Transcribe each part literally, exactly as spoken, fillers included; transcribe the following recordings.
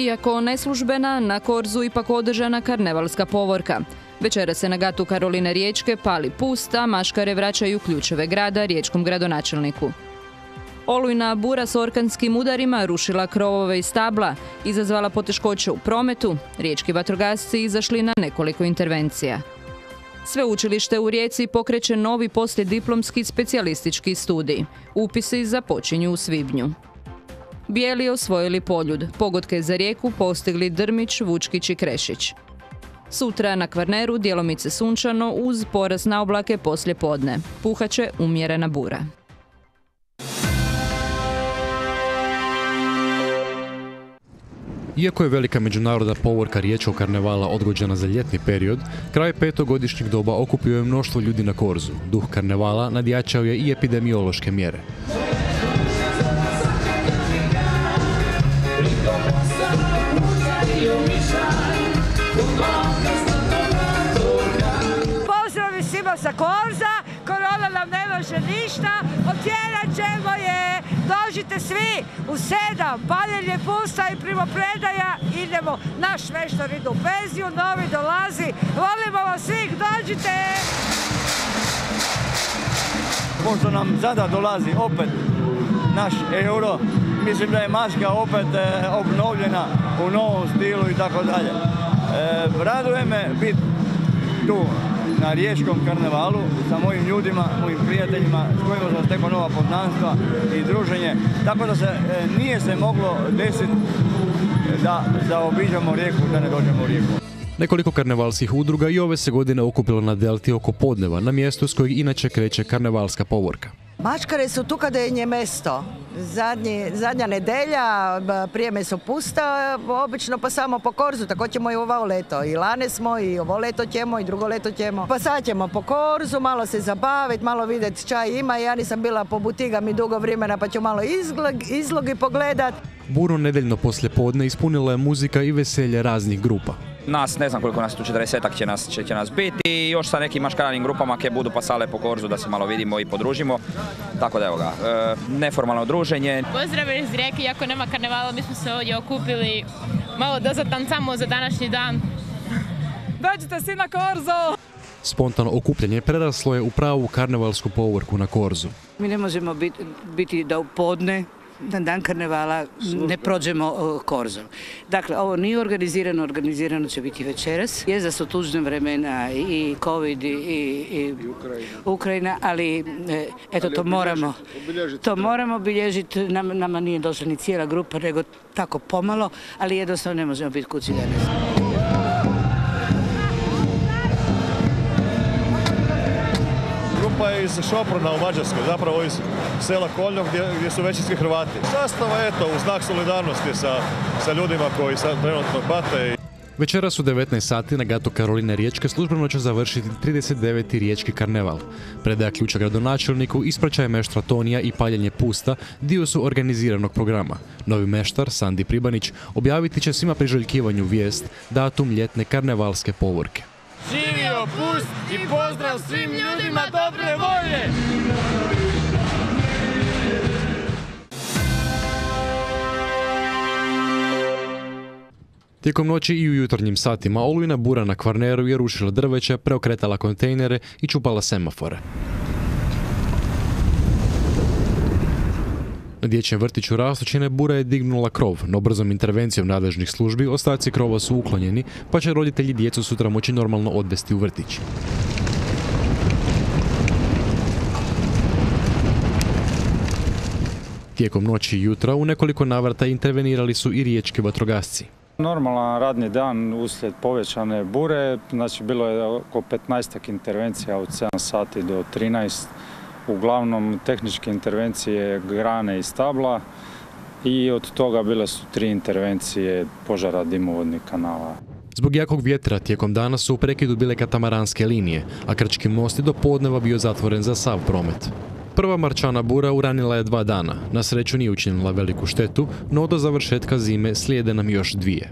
Iako neslužbena, na Korzu ipak održana karnevalska povorka. Večera se na gatu Karoline Riječke pali pust, a maškare vraćaju ključeve grada riječkom gradonačelniku. Olujna bura s orkanskim udarima rušila krovove i stabla, izazvala poteškoće u prometu, riječki vatrogasci izašli na nekoliko intervencija. Sveučilište u Rijeci pokreće novi poslijediplomski specijalistički studij. Upisi započinju u svibnju. Bijeli osvojili Poljud, pogodke za Rijeku postigli Drmić, Vučkić i Krešić. Sutra na Kvarneru djelomice sunčano uz porast na oblake poslije podne. Puhaće umjerena bura. Iako je velika međunarodna povorka riječkog karnevala odgođena za ljetni period, kraj petogodišnjeg doba okupio je mnoštvo ljudi na Korzu. Duh karnevala nadjačao je i epidemiološke mjere. Pozdrav svima sa Korza, korona nam ne može ništa, otjerat ćemo je, dođite svi u sedam, paljenje pusta i primopredaja, idemo, naš meštar ide u penziju, novi dolazi, volimo vas svih, dođite! Pošto nam sada dolazi opet naš euro, mislim da je maska opet e, obnovljena u novom stilu i tako dalje. E, raduje me biti tu na riječkom karnevalu sa mojim ljudima, mojim prijateljima s kojima sam stekao nova poznanstva i druženje. Tako da se e, nije se moglo desiti da zaobiđemo Rijeku, da ne dođemo u Rijeku. Nekoliko karnevalskih udruga i ove se godine okupilo na Delti oko podneva, na mjestu s kojeg inače kreće karnevalska povorka. Maškare su tu kada je nje mesto. Zadnji, zadnja nedelja, prijeme su pusta, obično pa samo po Korzu, tako ćemo i ovo leto. I lane smo, i ovo leto ćemo, i drugo leto ćemo. Pa sad ćemo po Korzu, malo se zabaviti, malo vidjeti čaj ima. Ja nisam bila po butigama dugo vremena, pa ću malo izlog, izlogi pogledat. Buru nedeljno poslje podne ispunila je muzika i veselje raznih grupa. Nas, ne znam koliko nas tu, četrdesetak će nas, će, će nas biti i još sa nekim maškaranim grupama koje budu pasale po Korzu da se malo vidimo i podružimo. Tako da evo ga, e, neformalno druženje. Pozdrav iz Rijeke, iako nema karnevala, mi smo se ovdje okupili malo da zatancamo za današnji dan. Dođite svi na Korzu! Spontano okupljanje preraslo je u pravu karnevalsku povorku na Korzu. Mi ne možemo biti, biti da u podne, na dan karnevala, ne prođemo uh, Korzom. Dakle, ovo nije organizirano, organizirano će biti večeras. Je da su tužne vremena i COVID i, i Ukrajina, ali eto to moramo, to moramo obilježiti. Nama, nama nije došla ni cijela grupa, nego tako pomalo, ali jednostavno ne možemo biti kući danas. Grupa je iz Šoprona u Mađarskoj, zapravo iz sela Koljnog gdje, gdje su većinski Hrvati. Sastava eto u znak solidarnosti sa, sa ljudima koji sad trenutno pate. Večeras u devetnaest sati na gatu Karoline Riječke službeno će završiti trideset deveti riječki karneval. Predaja ključa gradonačelniku, ispraćaj meštra Tonija i paljenje pusta dio su organiziranog programa. Novi meštar, Sandi Pribanić, objaviti će svima priželjkivanju vijest, datum ljetne karnevalske povorke. Živio pust i pozdrav svim ljudima dobre volje! Tijekom noći i u jutarnjim satima olujna bura na Kvarneru je rušila drveće, preokretala kontejnere i čupala semafore. Na dječjem vrtiću Rastočine bura je dignula krov, no brzom intervencijom nadležnih službi ostaci krova su uklonjeni, pa će roditelji djecu sutra moći normalno odvesti u vrtić. Tijekom noći i jutra u nekoliko navrata intervenirali su i riječki vatrogasci. Normalan radni dan uslijed povećane bure, znači bilo je oko petnaestak intervencija od sedam sati do trinaest. Uglavnom tehničke intervencije grane i stabla i od toga bile su tri intervencije požara dimovodnih kanala. Zbog jakog vjetra tijekom dana su u prekidu bile katamaranske linije, a Krčki most je do podneva bio zatvoren za sav promet. Prva marčana bura uranila je dva dana. Na sreću nije učinila veliku štetu, no do završetka zime slijede nam još dvije.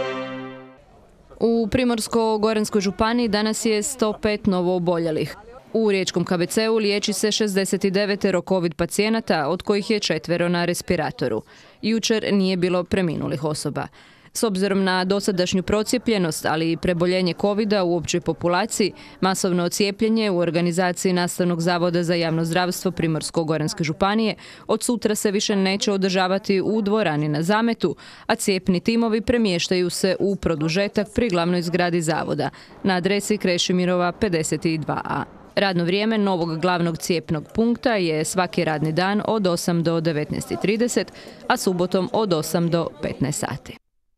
U Primorsko-goranskoj županiji danas je sto pet novooboljelih. U riječkom K B C-u liječi se šezdeset devet covid pacijenata, od kojih je četvero na respiratoru. Jučer nije bilo preminulih osoba. S obzirom na dosadašnju procijepljenost, ali i preboljenje covida u općoj populaciji, masovno cijepljenje u organizaciji Nastavnog zavoda za javno zdravstvo Primorsko-goranske županije od sutra se više neće održavati u dvorani na Zametu, a cijepni timovi premještaju se u produžetak pri glavnoj zgradi zavoda na adresi Krešimirova pedeset dva a. Radno vrijeme novog glavnog cijepnog punkta je svaki radni dan od osam do devetnaest trideset, a subotom od osam do petnaest sati.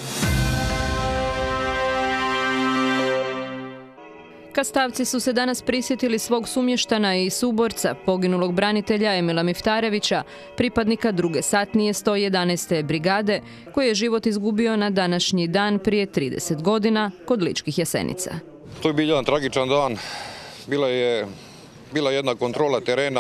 Kastavci su se danas prisjetili svog sumještana i suborca, poginulog branitelja Emila Miftarevića, pripadnika druge satnije sto jedanaeste brigade, koji je život izgubio na današnji dan prije trideset godina kod Ličkih Jasenica. To je bio jedan tragičan dan. Bila je bila jedna kontrola terena,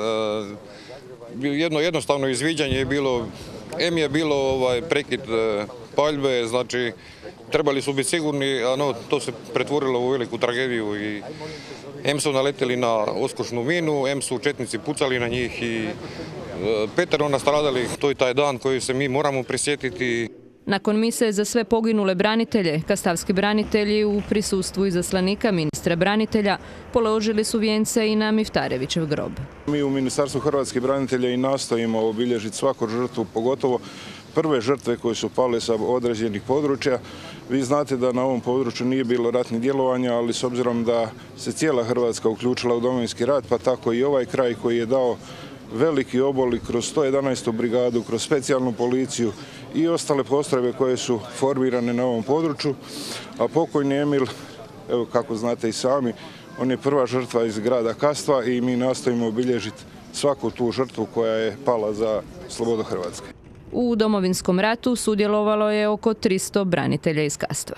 jedno jednostavno izviđanje je bilo, em je bilo ovaj, prekid paljbe, znači trebali su biti sigurni, a no, to se pretvorilo u veliku tragediju i em su naleteli na oskošnu minu, em su četnici pucali na njih i petero nastradali. To je taj dan koji se mi moramo prisjetiti. Nakon mise za sve poginule branitelje, kastavski branitelji u prisustvu izaslanika ministra branitelja položili su vijence i na Miftarevićev grob. Mi u Ministarstvu hrvatskih branitelja i nastojimo obilježiti svaku žrtvu, pogotovo prve žrtve koje su pale sa određenih područja. Vi znate da na ovom području nije bilo ratnih djelovanja, ali s obzirom da se cijela Hrvatska uključila u Domovinski rat, pa tako i ovaj kraj koji je dao veliki obol kroz sto jedanaestu brigadu, kroz specijalnu policiju i ostale postrojbe koje su formirane na ovom području. A pokojni Emil, evo kako znate i sami, on je prva žrtva iz grada Kastva i mi nastojimo obilježiti svaku tu žrtvu koja je pala za slobodu Hrvatske. U Domovinskom ratu sudjelovalo je oko tristo branitelja iz Kastva.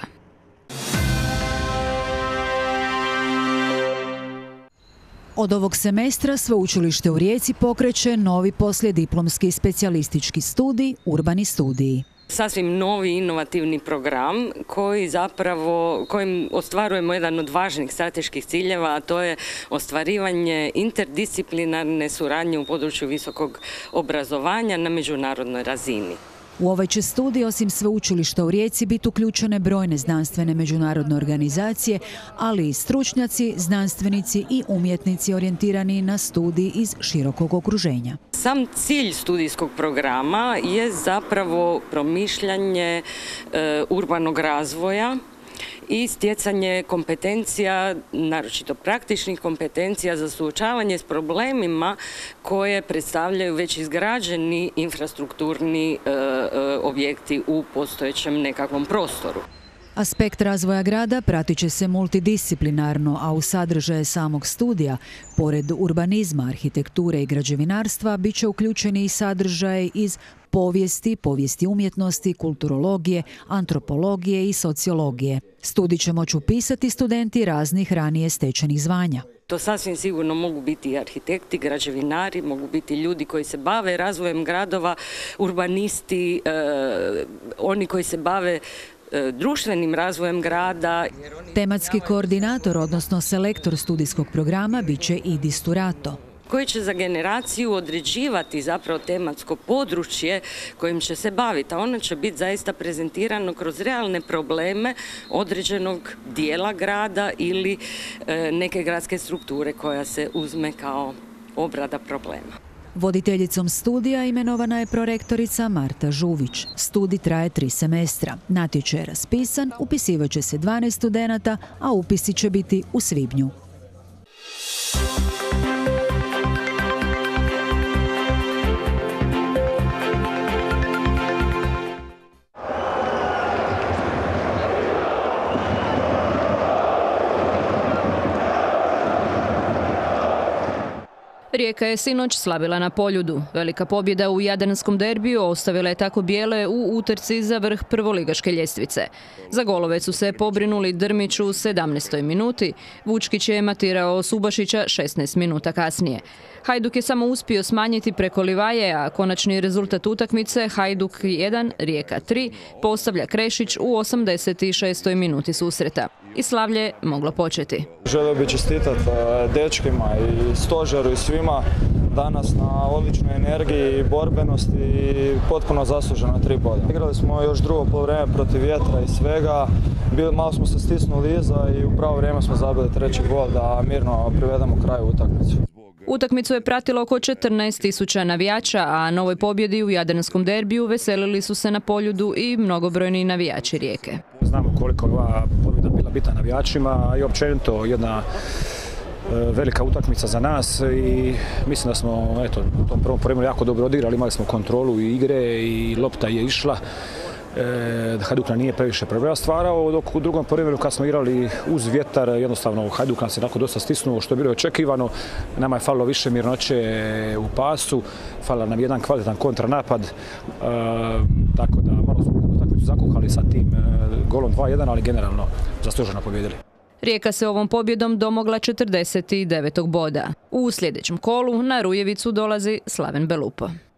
Od ovog semestra Sveučilište u Rijeci pokreće novi poslijediplomski specijalistički studij, urbani studiji. Sasvim novi inovativni program koji zapravo, kojim ostvarujemo jedan od važnih strateških ciljeva, a to je ostvarivanje interdisciplinarne suradnje u području visokog obrazovanja na međunarodnoj razini. U ovaj će studij osim Sveučilišta u Rijeci biti uključene brojne znanstvene međunarodne organizacije, ali i stručnjaci, znanstvenici i umjetnici orijentirani na studij iz širokog okruženja. Sam cilj studijskog programa je zapravo promišljanje e, urbanog razvoja i stjecanje kompetencija, naročito praktičnih kompetencija za suočavanje s problemima koje predstavljaju već izgrađeni infrastrukturni e, e, objekti u postojećem nekakvom prostoru. Aspekt razvoja grada pratit će se multidisciplinarno, a u sadržaje samog studija, pored urbanizma, arhitekture i građevinarstva, bit će uključeni i sadržaje iz povijesti, povijesti umjetnosti, kulturologije, antropologije i sociologije. Studij će moći upisati studenti raznih ranije stečenih zvanja. To sasvim sigurno mogu biti arhitekti, građevinari, mogu biti ljudi koji se bave razvojem gradova, urbanisti, eh, oni koji se bave društvenim razvojem grada. Tematski koordinator, odnosno selektor studijskog programa, bit će Idi Sturato, koji će za generaciju određivati zapravo tematsko područje kojim će se baviti, a ono će biti zaista prezentirano kroz realne probleme određenog dijela grada ili e, neke gradske strukture koja se uzme kao obrada problema. Voditeljicom studija imenovana je prorektorica Marta Žuvić. Studij traje tri semestra. Natječaj je raspisan, upisivat će se dvanaest studenata, a upisi će biti u svibnju. Rijeka je sinoć slavila na Poljudu. Velika pobjeda u jadranskom derbiju ostavila je tako bijele u utrci za vrh prvoligaške ljestvice. Za golove su se pobrinuli Drmić u sedamnaestoj minuti, Vučkić je matirao Subašića šesnaest minuta kasnije. Hajduk je samo uspio smanjiti preko Livaje, a konačni rezultat utakmice Hajduk jedan, Rijeka tri postavlja Krešić u osamdeset šestoj minuti susreta. I slavlje je moglo početi. Želio bih čestitati dečkima i stožeru i svima danas na odličnoj energiji i borbenosti i potpuno zasluženo tri boda. Igrali smo još drugo poluvreme protiv vjetra i svega, malo smo se stisnuli iza i u pravo vrijeme smo zabili treći gol da mirno privedemo kraju utakmicu. Utakmicu je pratilo oko četrnaest tisuća navijača, a novoj pobjedi u jadranskom derbiju veselili su se na Poljudu i mnogobrojni navijači Rijeke. Znamo koliko je ova pobjeda bila bitna navijačima i općenito jedna velika utakmica za nas i mislim da smo eto, u tom prvom vremenu jako dobro odigrali, imali smo kontrolu i igre i lopta je išla. E, Hajduk nam nije previše problema stvarao, dok u drugom vremenu kad smo igrali uz vjetar, jednostavno Hajduk nam se tako dosta stisnuo što je bilo očekivano. Nama je falilo više mirnoće u pasu, falilo nam jedan kvalitetan kontranapad, e, tako da malo smo utakmicu zakuhali sa tim e, golom dva jedan, ali generalno zasluženo pobjedili. Rijeka se ovom pobjedom domogla četrdeset devetog boda. U sljedećem kolu na Rujevicu dolazi Slaven Belupo.